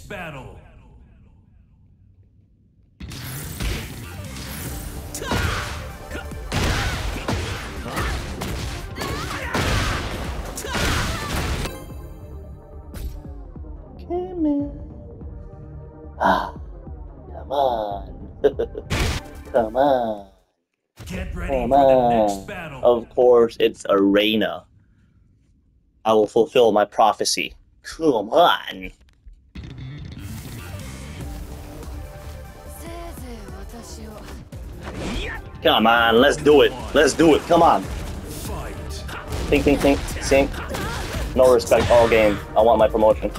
battle. Come on. Ah, come on. Come on. Get ready Come for the on. next battle. Of course, it's Arena. I will fulfill my prophecy. Come on. Come on, let's do it. Let's do it. Come on. Fight. Think, think, think, sink. No respect all game. I want my promotion.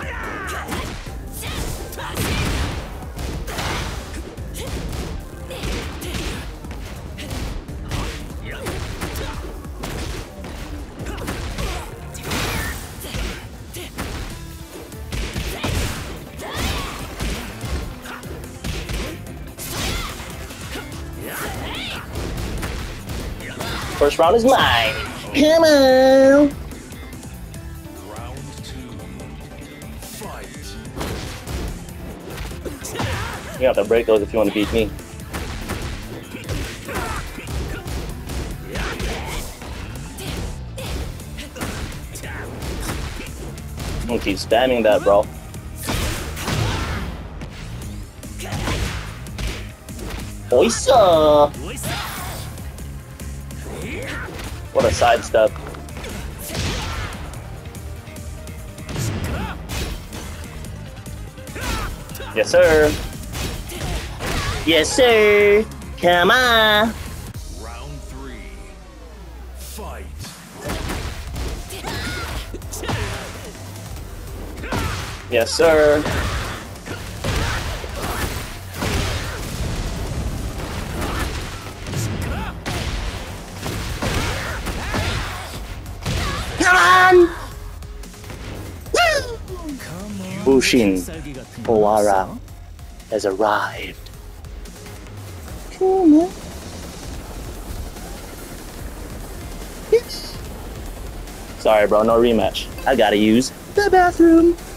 First round is mine. Come on. Round 2. Fight. You have to break those if you want to beat me. I'm gonna keep spamming that, bro. Oysa! What a sidestep. Yes, sir. Yes, sir. Come on. Round 3. Fight. Yes, sir. Come on! Bushin Owara has arrived. Come on. Sorry, bro, no rematch. I gotta use the bathroom.